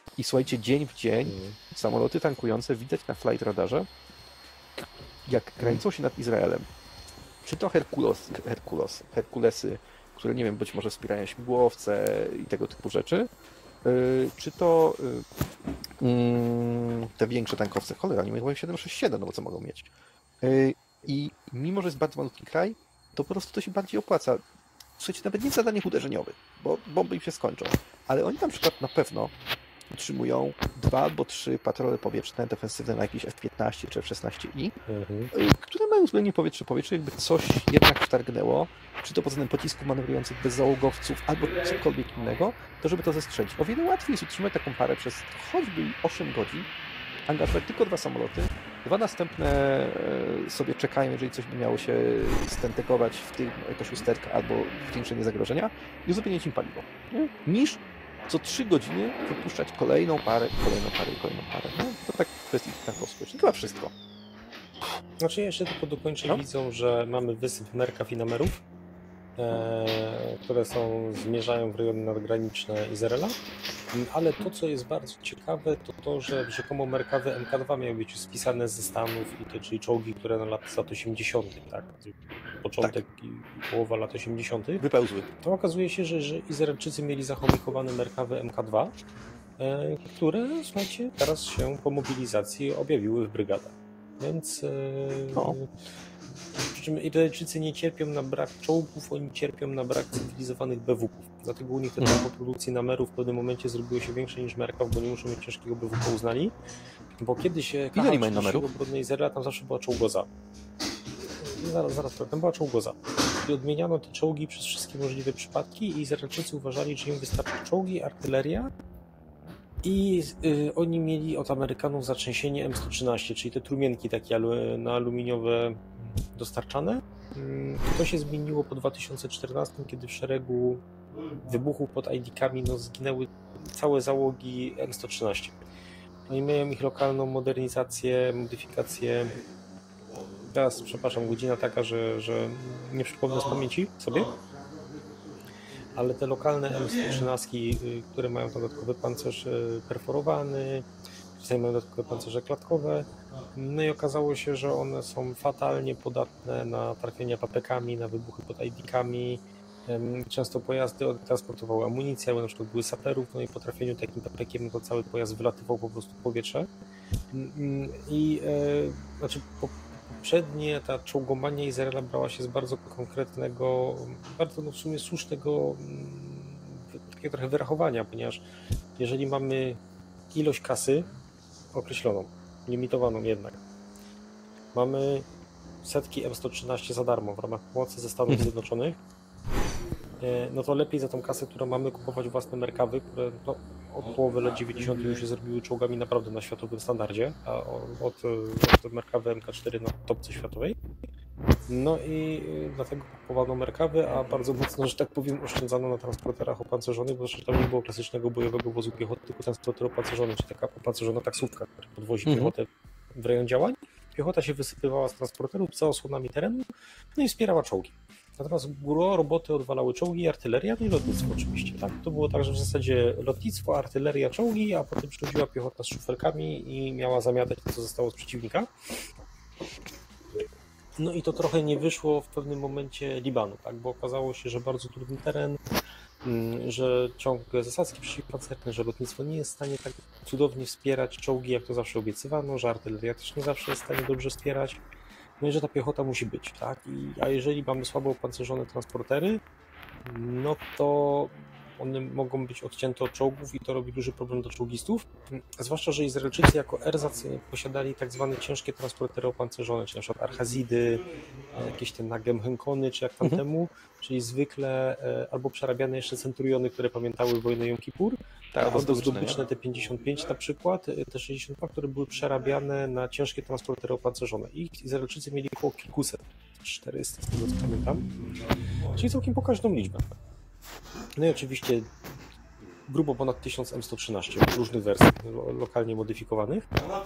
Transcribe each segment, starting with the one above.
I słuchajcie, dzień w dzień samoloty tankujące widać na flight radarze, jak kręcą się nad Izraelem. Czy to Herkulesy, które nie wiem, być może wspierają śmigłowce i tego typu rzeczy, czy to te większe tankowce, cholera, nie mają 767, no bo co mogą mieć. I mimo, że jest bardzo malutki kraj, to po prostu to się bardziej opłaca. Słuchajcie, nawet nie w zadaniach uderzeniowych, bo bomby im się skończą, ale oni na przykład na pewno utrzymują 2 albo 3 patrole powietrzne defensywne na jakiś F-15 czy F-16I, które mają względnie powietrze-powietrze, jakby coś jednak wtargnęło, czy to pod względem pocisków manewrujących bez załogowców, albo cokolwiek innego, to żeby to zestrzelić. O wiele łatwiej jest utrzymać taką parę przez choćby 8 godzin, angażować tylko 2 samoloty, 2 następne sobie czekają, jeżeli coś by miało się stentegować, w tym jakaś usterka albo zwiększenie zagrożenia, i uzupełnić im paliwo. Nie? Niż co 3 godziny wypuszczać kolejną parę. No, to tak w kwestii tankowskiej. To chyba wszystko. Znaczy ja jeszcze tylko dokończę widzą, że mamy wysyp Merkaw i Namerów, które zmierzają w rejony nadgraniczne Izraela, ale to, co jest bardzo ciekawe, to to, że rzekomo Merkawy MK2 miały być spisane ze Stanów, czyli czołgi, które na lat 80., tak? Początek i połowa lat 80. wypełzły. To okazuje się, że Izraelczycy mieli zachomikowane Merkawy MK2, które, słuchajcie, teraz się po mobilizacji objawiły w brygadach. Więc przy czym Izraelczycy nie cierpią na brak czołgów, oni cierpią na brak cywilizowanych BW-ków. Dlatego u nich te tempo produkcji Namerów w pewnym momencie zrobiło się większe niż Merkaw, bo nie muszą mieć ciężkiego BW, uznali. Bo kiedyś KH-30 obronnej Izraela tam zawsze była czołgoza. Zaraz, tam była czołgoza. I odmieniano te czołgi przez wszystkie możliwe przypadki i Izraelczycy uważali, że im wystarczy czołgi, artyleria, i oni mieli od Amerykanów zatrzęsienie M113, czyli te trumienki takie na aluminiowe dostarczane. To się zmieniło po 2014, kiedy w szeregu wybuchów pod ID-kami zginęły całe załogi M113. Oni mają ich lokalną modernizację, modyfikację. Teraz, przepraszam, godzina taka, że nie przypomnę z pamięci sobie. Ale te lokalne M113, które mają dodatkowy pancerz perforowany, czasami mają dodatkowe pancerze klatkowe, no i okazało się, że one są fatalnie podatne na trafienia papekami, na wybuchy pod ID-kami. Często pojazdy transportowały amunicję, albo na przykład były saperów, no i po trafieniu takim papekiem to cały pojazd wylatywał po prostu w powietrze. I poprzednie ta czołgomania Izraela brała się z bardzo konkretnego, bardzo w sumie słusznego takiego trochę wyrachowania, ponieważ jeżeli mamy ilość kasy określoną, limitowaną jednak, mamy setki M113 za darmo w ramach pomocy ze Stanów Zjednoczonych, no to lepiej za tą kasę, którą mamy, kupować własne Merkawy, które od połowy lat 90. już się zrobiły czołgami naprawdę na światowym standardzie, a od Merkawy MK4 na topce światowej. No i dlatego kupowano Merkawy, a bardzo mocno, że tak powiem, oszczędzano na transporterach opancerzonych, bo zresztą tam nie było klasycznego bojowego wozu piechoty, tylko transporter opancerzony, czyli taka opancerzona taksówka, która podwozi piechotę w rejon działań. Piechota się wysypywała z transporterów za osłonami terenu, no i wspierała czołgi. Natomiast gro roboty odwalały czołgi, artyleria, no i lotnictwo oczywiście. Tak? To było tak, że w zasadzie lotnictwo, artyleria, czołgi, a potem przychodziła piechota z szufelkami i miała zamiatać to, co zostało z przeciwnika. No i to trochę nie wyszło w pewnym momencie Libanu, tak? Bo okazało się, że bardzo trudny teren, że ciąg zasadzki przeciwpancerny, że lotnictwo nie jest w stanie tak cudownie wspierać czołgi, jak to zawsze obiecywano, że artyleria też nie zawsze jest w stanie dobrze wspierać. No i że ta piechota musi być, tak? A jeżeli mamy słabo opancerzone transportery, no to one mogą być odcięte od czołgów i to robi duży problem dla czołgistów. Zwłaszcza, że Izraelczycy jako erzac posiadali tak zwane ciężkie transportery opancerzone, czyli na przykład Archazidy, jakieś te Nagemhenkony, czy jak tam temu, czyli zwykle albo przerabiane jeszcze Centuriony, które pamiętały wojnę Jom Kippur, albo zdobyczne T-55 na przykład, T-62, które były przerabiane na ciężkie transportery opancerzone. I Izraelczycy mieli około kilkuset, 400 z tego co pamiętam, czyli całkiem pokaźną liczbę. No i oczywiście grubo ponad 1000 M113 różnych wersji, lokalnie modyfikowanych.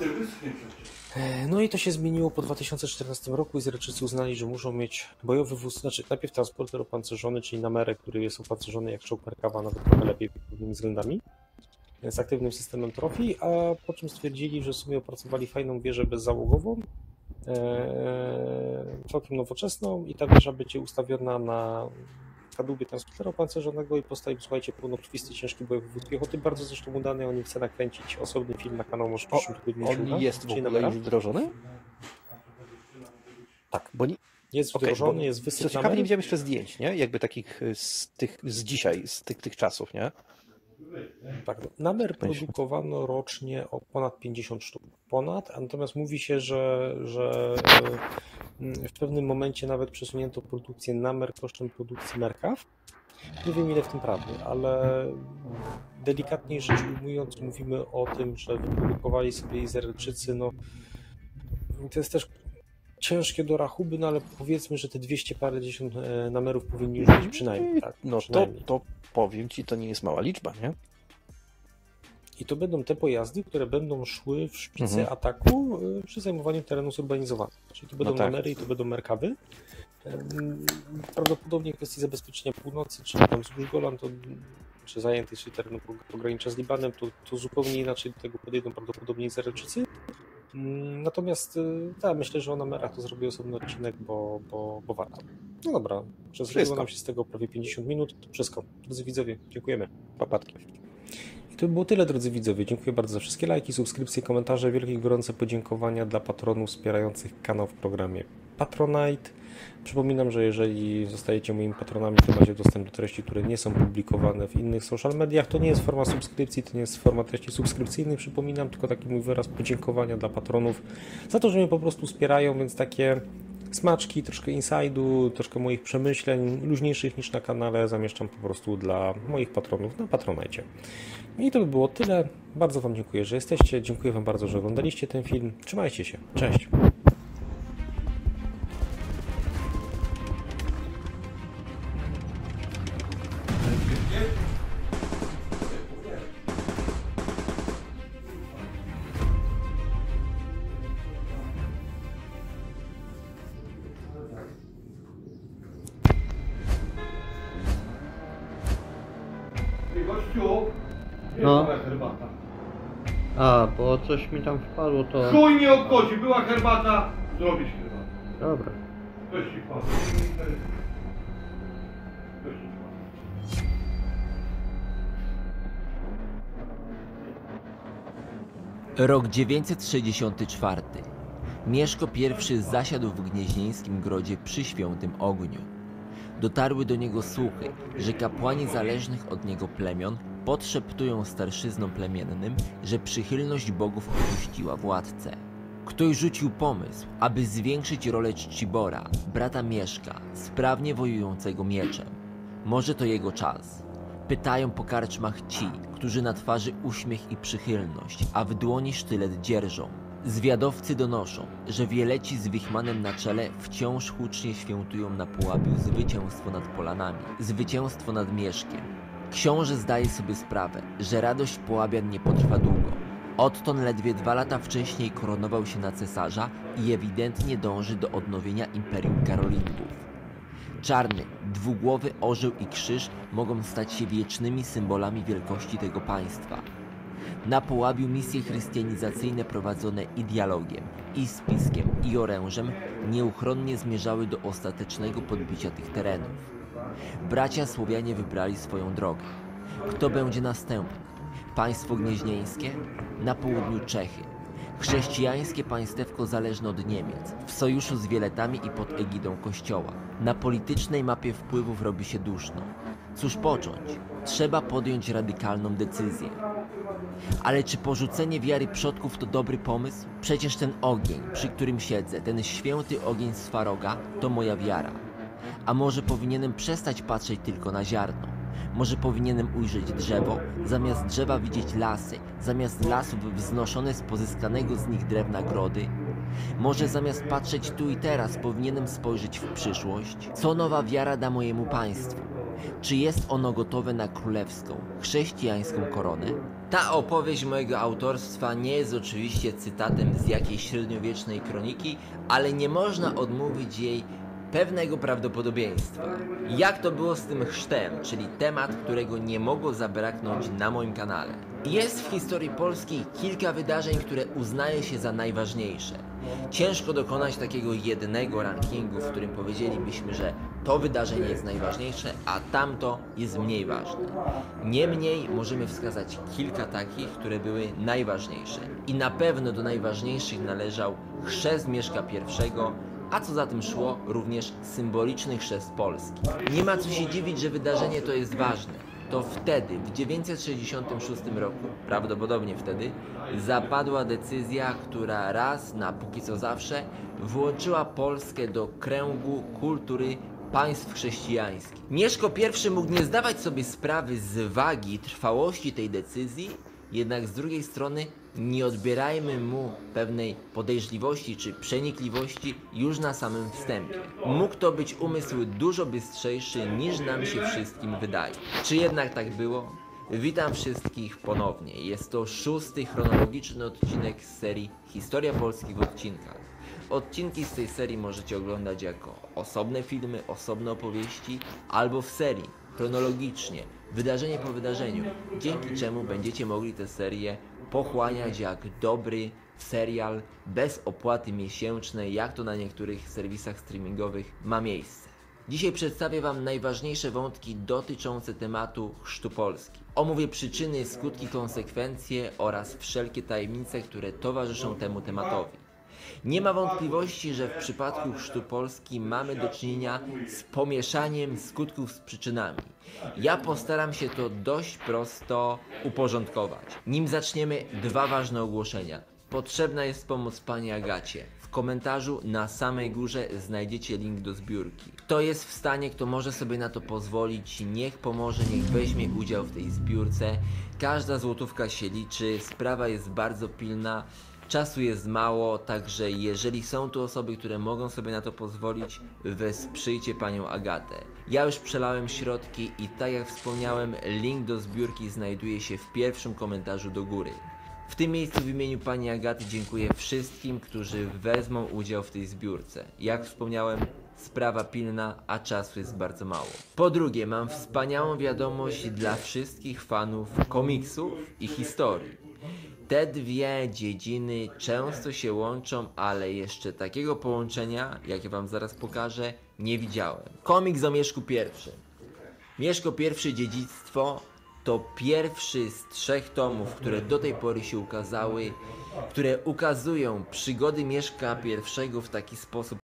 No i to się zmieniło po 2014 roku. Izraelczycy uznali, że muszą mieć bojowy wóz, znaczy najpierw transporter opancerzony, czyli Namerę, który jest opancerzony jak czołg Merkawa, nawet trochę lepiej pod pewnymi względami. z aktywnym systemem trofii, a po czym stwierdzili, że w sumie opracowali fajną wieżę bezzałogową, całkiem nowoczesną i ta wieża będzie ustawiona na kadłubie transportera opancerzonego i postawił, słuchajcie, pełnokrwisty, ciężki bojowy wód piechoty, bardzo zresztą udany, oni chce nakręcić osobny film na kanał, może w przyszłym tygodniu. On jest w ogóle już wdrożony? Tak, bo nie... jest wdrożony, jest wysyp. Co ciekawe, nie widziałem jeszcze zdjęć, nie? Jakby takich z dzisiaj, z tych czasów, nie? Tak, namer produkowano rocznie o ponad 50 sztuk. Natomiast mówi się, że w pewnym momencie nawet przesunięto produkcję namer kosztem produkcji merkaw. Nie wiem, ile w tym prawdy, ale delikatniej rzecz ujmując, mówimy o tym, że wyprodukowali sobie Izraelczycy, no to jest też ciężkie do rachuby, no ale powiedzmy, że te 200 parędziesiąt namerów powinni już być przynajmniej. Tak, no przynajmniej. To powiem Ci, to nie jest mała liczba, nie? I to będą te pojazdy, które będą szły w szpicy ataku przy zajmowaniu terenu zurbanizowanych. Czyli to będą namery i to będą merkawy. Prawdopodobnie kwestii zabezpieczenia północy, czyli tam wzdłuż Golan, czy zajętych, czyli terenu pogranicza z Libanem, to zupełnie inaczej do tego podejdą prawdopodobnie Izraelczycy. Natomiast myślę, że o namerach to zrobię osobny odcinek, bo warto. No dobra, że zrobiło nam się z tego prawie 50 minut, to wszystko. Drodzy widzowie, dziękujemy. Papatki. I to by było tyle, drodzy widzowie. Dziękuję bardzo za wszystkie lajki, subskrypcje, komentarze. Wielkie gorące podziękowania dla patronów wspierających kanał w programie Patronite. Przypominam, że jeżeli zostajecie moimi patronami, to macie dostęp do treści, które nie są publikowane w innych social mediach. To nie jest forma subskrypcji, to nie jest forma treści subskrypcyjnych, przypominam, tylko taki mój wyraz podziękowania dla patronów za to, że mnie po prostu wspierają, więc takie smaczki, troszkę inside'u, troszkę moich przemyśleń, luźniejszych niż na kanale, zamieszczam po prostu dla moich patronów na Patronite. I to by było tyle. Bardzo Wam dziękuję, że jesteście. Dziękuję Wam bardzo, że oglądaliście ten film. Trzymajcie się. Cześć. Gościu, No. była herbata. A, bo coś mi tam wpadło, to... Chuj nie obchodzi, była herbata, zrobić herbatę. Dobra. Ktoś ci wpadł. Ktoś ci wpadł. Rok 964. Mieszko I zasiadł w gnieźnieńskim grodzie przy Świętym Ogniu. Dotarły do niego słuchy, że kapłani zależnych od niego plemion podszeptują starszyznom plemiennym, że przychylność bogów opuściła władcę. Ktoś rzucił pomysł, aby zwiększyć rolę Czcibora, brata Mieszka, sprawnie wojującego mieczem. Może to jego czas. Pytają po karczmach ci, którzy na twarzy uśmiech i przychylność, a w dłoni sztylet dzierżą. Zwiadowcy donoszą, że wieleci z Wichmanem na czele wciąż hucznie świętują na Pułabiu zwycięstwo nad Polanami, zwycięstwo nad Mieszkiem. Książę zdaje sobie sprawę, że radość Połabian nie potrwa długo. Otton ledwie 2 lata wcześniej koronował się na cesarza i ewidentnie dąży do odnowienia Imperium Karolingów. Czarny, dwugłowy orzeł i krzyż mogą stać się wiecznymi symbolami wielkości tego państwa. Na Połabiu misje chrystianizacyjne prowadzone i dialogiem, i spiskiem, i orężem nieuchronnie zmierzały do ostatecznego podbicia tych terenów. Bracia Słowianie wybrali swoją drogę. Kto będzie następny? Państwo gnieźnieńskie? Na południu Czechy. Chrześcijańskie państewko zależne od Niemiec, w sojuszu z Wieletami i pod egidą Kościoła. Na politycznej mapie wpływów robi się duszno. Cóż począć? Trzeba podjąć radykalną decyzję. Ale czy porzucenie wiary przodków to dobry pomysł? Przecież ten ogień, przy którym siedzę, ten święty ogień z Faroga, to moja wiara. A może powinienem przestać patrzeć tylko na ziarno? Może powinienem ujrzeć drzewo, zamiast drzewa widzieć lasy, zamiast lasów wznoszone z pozyskanego z nich drewna grody? Może zamiast patrzeć tu i teraz powinienem spojrzeć w przyszłość? Co nowa wiara da mojemu państwu? Czy jest ono gotowe na królewską, chrześcijańską koronę? Ta opowieść mojego autorstwa nie jest oczywiście cytatem z jakiejś średniowiecznej kroniki, ale nie można odmówić jej pewnego prawdopodobieństwa. Jak to było z tym chrztem, czyli temat, którego nie mogło zabraknąć na moim kanale. Jest w historii Polski kilka wydarzeń, które uznaje się za najważniejsze. Ciężko dokonać takiego jednego rankingu, w którym powiedzielibyśmy, że to wydarzenie jest najważniejsze, a tamto jest mniej ważne. Niemniej możemy wskazać kilka takich, które były najważniejsze. I na pewno do najważniejszych należał chrzest Mieszka I, a co za tym szło, również symboliczny chrzest Polski. Nie ma co się dziwić, że wydarzenie to jest ważne. To wtedy, w 966 roku, prawdopodobnie wtedy, zapadła decyzja, która raz na póki co zawsze włączyła Polskę do kręgu kultury państw chrześcijańskich. Mieszko I mógł nie zdawać sobie sprawy z wagi trwałości tej decyzji, jednak z drugiej strony nie odbierajmy mu pewnej podejrzliwości czy przenikliwości już na samym wstępie. Mógł to być umysł dużo bystrzejszy niż nam się wszystkim wydaje. Czy jednak tak było? Witam wszystkich ponownie. Jest to 6. chronologiczny odcinek z serii Historia Polski w odcinkach. Odcinki z tej serii możecie oglądać jako osobne filmy, osobne opowieści albo w serii, chronologicznie, wydarzenie po wydarzeniu, dzięki czemu będziecie mogli tę serię pochłaniać jak dobry serial bez opłaty miesięcznej, jak to na niektórych serwisach streamingowych ma miejsce. Dzisiaj przedstawię Wam najważniejsze wątki dotyczące tematu chrztu Polski. Omówię przyczyny, skutki, konsekwencje oraz wszelkie tajemnice, które towarzyszą temu tematowi. Nie ma wątpliwości, że w przypadku chrztu Polski mamy do czynienia z pomieszaniem skutków z przyczynami. Ja postaram się to dość prosto uporządkować. Nim zaczniemy, dwa ważne ogłoszenia. Potrzebna jest pomoc Pani Agacie. W komentarzu na samej górze znajdziecie link do zbiórki. Kto jest w stanie, kto może sobie na to pozwolić, niech pomoże, niech weźmie udział w tej zbiórce. Każda złotówka się liczy, sprawa jest bardzo pilna. Czasu jest mało, także jeżeli są tu osoby, które mogą sobie na to pozwolić, wesprzyjcie Panią Agatę. Ja już przelałem środki i tak jak wspomniałem, link do zbiórki znajduje się w pierwszym komentarzu do góry. W tym miejscu w imieniu Pani Agaty dziękuję wszystkim, którzy wezmą udział w tej zbiórce. Jak wspomniałem, sprawa pilna, a czasu jest bardzo mało. Po drugie, mam wspaniałą wiadomość dla wszystkich fanów komiksów i historii. Te dwie dziedziny często się łączą, ale jeszcze takiego połączenia, jakie Wam zaraz pokażę, nie widziałem. Komiks o Mieszku I. Mieszko I Dziedzictwo to pierwszy z 3 tomów, które do tej pory się ukazały, które ukazują przygody Mieszka I w taki sposób